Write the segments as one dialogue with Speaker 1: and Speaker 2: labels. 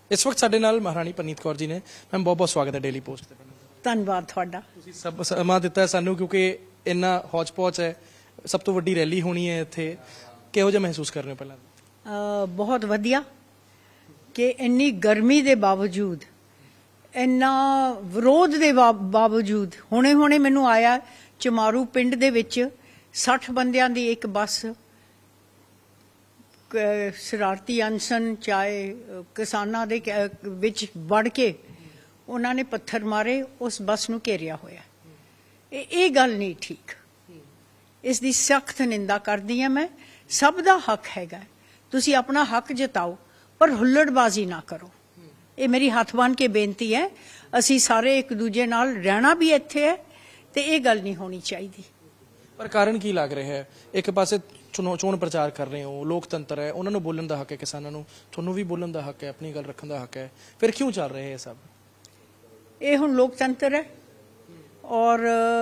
Speaker 1: इस वक्त साडे नाल महाराणी परनीत कौर जी ने। मैम बहुत बहुत स्वागत है डेली पोस्ट ते।
Speaker 2: धन्यवाद तुहाडा।
Speaker 1: तुसीं सब समा दिता है सानू क्योंकि इन्ना हौच पौच है, सब तो वड्डी रैली होनी है इत्थे, किहो जिहा महसूस कर रहे हो? पहला
Speaker 2: बहुत वधिया कि इन्नी गर्मी दे बावजूद, इन्ना विरोध दे बावजूद हुणे हुणे मैनू आया चमारू पिंड दे विच 60 बंदियां दी एक बस शरारती अनसन चाहे किसानां दे विच वड़ के उन्होंने पत्थर मारे, उस बस नूं घेरिया होया। ये गल नहीं ठीक, इसकी सख्त निंदा करदी हां मैं। सब दा हक हैगा, तुसी अपना हक जताओ पर हुल्लड़बाजी ना करो। ये मेरी हथ बन के बेनती है। असी सारे एक दूजे नाल रहना भी इत्थे है ते ये गल नहीं होनी चाहिए।
Speaker 1: पर कारण की लग रहा है? एक पासे चोण प्रचार कर रहे हो, लोकतंत्र है, उन्होंने बोलने का हक है, किसानों को थोनों भी बोलने का हक है, अपनी गल रखने का हक है, फिर क्यों चल रहे हैं सब?
Speaker 2: ये हुण लोकतंत्र है और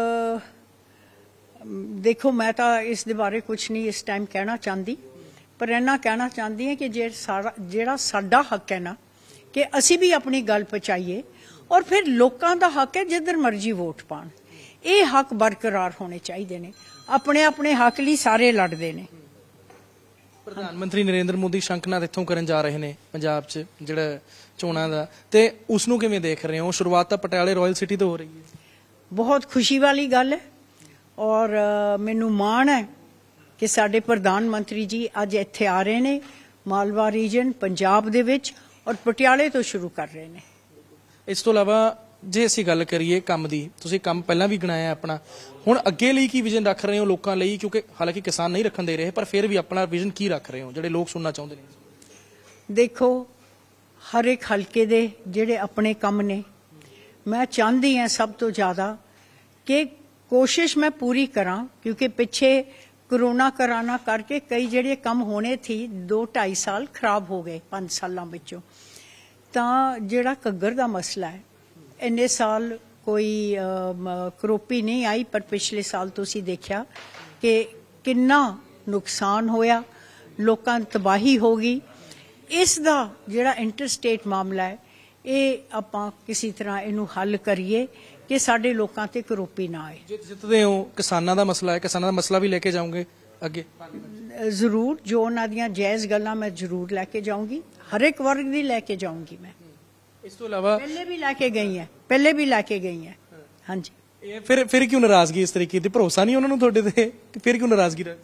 Speaker 2: देखो मैं तो इस दे बारे कुछ नहीं इस टाइम कहना चाहती, पर इन्ना कहना चाहती है कि जेड़ा साडा हक है ना कि असी भी अपनी गल पहुँचाइए और फिर लोगों का हक है जिधर मर्जी वोट पान। ये हक बरकरार होने चाहिए ने, अपने अपने हक लिए सारे लड़ते ने।
Speaker 1: प्रधानमंत्री नरेंद्र मोदी शंखनाद इत्थों करन जा रहे हैं पंजाब च जिहड़ा चोणां दा, ते उसनूं किवें देख रहे हो? शुरुआत तो पटियाले रॉयल सिटी तो हो रही है।
Speaker 2: बहुत खुशी वाली गल है और मैनू माण है कि साडे प्रधानमंत्री जी अज इत्थे आ रहे ने मालवा रीजन पंजाब दे विच और पटियाले तो शुरू कर रहे हैं।
Speaker 1: इस तो इलावा जे असीं गल करिए काम दी, तुसीं काम पहलां भी गिणाया अपना, हुण अगे लई की विजन रख रहे हो लोकां लई? क्योंकि हालांकि किसान नहीं रखन दे रहे, पर फिर भी अपना विजन की रख रहे हो जिहड़े लोग सुनना चाहुंदे ने?
Speaker 2: देखो हर एक हलके दे जिहड़े अपने काम ने, मैं चाहती हाँ सब तो ज़्यादा कि कोशिश मैं पूरी करा, क्योंकि पिछे कोरोना कराना करके कई जिहड़े काम होने थी 2-2.5 साल खराब हो गए 5 सालों विचों। तां जिहड़ा घग्गर दा मसला है, इन्ने साल कोई करोपी नहीं आई, पर पिछले साल तुसीं देखा कि किन्ना नुकसान होया, लोकां दी तबाही हो गई। इस दा जिहड़ा इंटरस्टेट मामला है, ये आपां किसी तरह इनू हल करिए कि साडे लोकां ते करोपी ना आए।
Speaker 1: जितदे हो किसानां दा मसला है, किसानां दा मसला भी लेके जाऊंगे अगे
Speaker 2: जरूर, जो उन्हां दियां जायज़ गल्लां मैं जरूर लैके जाऊंगी, हर एक वर्ग दी लैके जाऊंगी मैं।
Speaker 1: इस तो इलावा
Speaker 2: पहले भी लैके गई है, पहले भी लैके गई है। हाँ जी,
Speaker 1: फिर क्यों नाराजगी इस तरीके दी? भरोसा नहीं उन्होंने थोड़े ते, फिर क्यों नाराजगी रह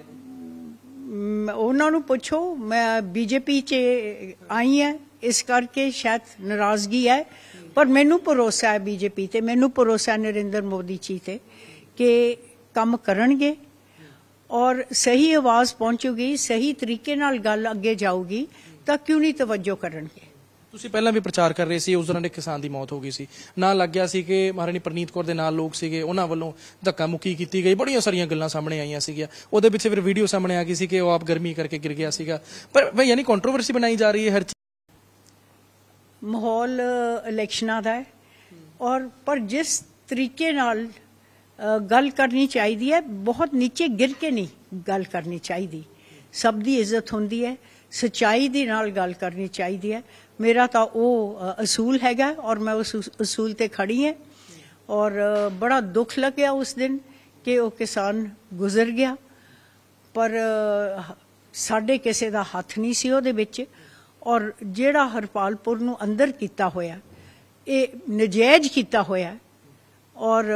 Speaker 2: उन्होंने पूछो। मैं बीजेपी च आई है इस करके शायद नाराजगी है, पर मैनू भरोसा है बीजेपी ते, मैनू भरोसा है नरेंद्र मोदी जी ते कि काम करनगे और सही आवाज़ पहुंचूगी, सही तरीके नाल गल अगे जाऊगी, तो क्यों नहीं तवज्जो करनगे।
Speaker 1: ਤੁਸੀਂ ਪਹਿਲਾਂ ਵੀ ਪ੍ਰਚਾਰ ਕਰ ਰਹੇ ਸੀ, ਉਸ ਦੌਰਾਨ ਇੱਕ ਕਿਸਾਨ ਦੀ ਮੌਤ ਹੋ ਗਈ ਸੀ, ਨਾਲ ਲੱਗ ਗਿਆ ਸੀ ਕਿ ਮਹਾਰਾਣੀ ਪ੍ਰਨੀਤ ਕੌਰ ਦੇ ਨਾਲ ਲੋਕ ਸੀਗੇ, ਉਹਨਾਂ ਵੱਲੋਂ ਧੱਕਾ ਮੁੱਕੀ ਕੀਤੀ ਗਈ, ਬੜੀਆਂ ਸਾਰੀਆਂ ਗੱਲਾਂ ਸਾਹਮਣੇ ਆਈਆਂ ਸੀਗੀਆਂ। ਉਹਦੇ ਪਿੱਛੇ ਫਿਰ ਵੀਡੀਓ ਸਾਹਮਣੇ ਆ ਗਈ ਸੀ ਕਿ ਉਹ ਆਪ ਗਰਮੀ ਕਰਕੇ ਗਿਰ ਗਿਆ ਸੀਗਾ, ਪਰ ਯਾਨੀ ਕੰਟਰੋਵਰਸੀ ਬਣਾਈ ਜਾ ਰਹੀ ਹੈ ਹਰ ਚੀਜ਼।
Speaker 2: ਮਾਹੌਲ ਇਲੈਕਸ਼ਨਾਂ ਦਾ ਹੈ और पर जिस तरीके नाल गल करनी चाहिए है, बहुत नीचे गिर के नहीं गल करनी चाहिए। सब दी इज्जत होंदी है, सच्चाई दी नाल गल करनी चाहिए है। मेरा तो वो असूल हैगा और मैं उस असूल ते खड़ी है। और बड़ा दुख लग्या उस दिन कि वो किसान गुजर गया, पर साडे किसी दा हथ नहीं सी उहदे विच। और जिहड़ा हरपालपुर नूं अंदर कीता होया, ये नजायज़ किया होया। और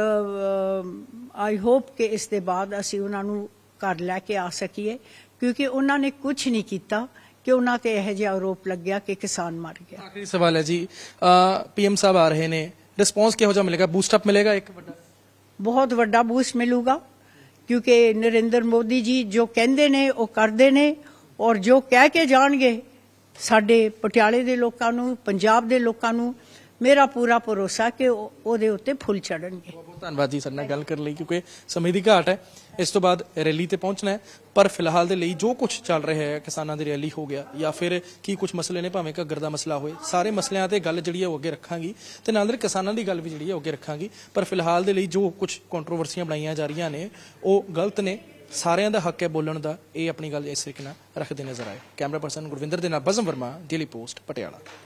Speaker 2: आई होप कि इस दे बाद असी उन्होंने घर लैके आ सकीए, क्योंकि उन्होंने कुछ नहीं किया कि उन्होंने यह जिहा आरोप लग्या कि किसान मर गया।
Speaker 1: आखिरी सवाल है जी, पीएम साहब आ रहे हैं, रिस्पॉन्स किहो जिहा मिलेगा? बूस्टअप मिलेगा? एक
Speaker 2: बहुत वड्डा बूस्ट मिलूगा, क्योंकि नरेंद्र मोदी जी जो कहते ने वो करते ने, और जो कह के जाणगे साडे पटियाले दे लोकां नूं, पंजाब दे लोकां नूं मेरा पूरा भरोसा कि ਉਹਦੇ ਉੱਤੇ फुल चढ़नगे।
Speaker 1: बहुत धन्यवाद जी, ਸਾਡੇ ਨਾਲ ਗੱਲ ਕਰਨ ਲਈ, क्योंकि समय की घाट है। इस तो बाद रैली ਤੇ पहुंचना है, पर फिलहाल ਦੇ ਲਈ जो कुछ चल रहा है, किसानों की रैली हो गया या फिर की कुछ मसले ने, भावें घग्गर ਦਾ मसला होए, सारे मसलिਆਂ ਤੇ ਗੱਲ ਜਿਹੜੀ ਹੈ ਉਹ ਅੱਗੇ ਰੱਖਾਂਗੀ ਤੇ ਨਾਲ ਦੇ ਕਿਸਾਨਾਂ ਦੀ ਗੱਲ ਵੀ ਜਿਹੜੀ ਹੈ ਉਹ ਅੱਗੇ ਰੱਖਾਂਗੀ। ਪਰ ਫਿਲਹਾਲ ਦੇ ਲਈ ਜੋ ਕੁਝ ਕੰਟਰੋਵਰਸੀਆਂ ਬਣਾਈਆਂ ਜਾ ਰਹੀਆਂ ਨੇ ਉਹ ਗਲਤ ਨੇ, ਸਾਰਿਆਂ ਦਾ ਹੱਕ ਹੈ ਬੋਲਣ ਦਾ। ਇਹ ਆਪਣੀ ਗੱਲ ਇਸ ਤਰੀਕੇ ਨਾਲ ਰੱਖਦੇ ਨਜ਼ਰ ਆਏ। ਕੈਮਰਾ ਪਰਸਨ ਗੁਰਵਿੰਦਰ ਦੇ ਨਾਲ ਬਜ਼ਮ ਵਰਮਾ, ਡੇਲੀ ਪੋਸਟ ਪਟਿਆਲਾ।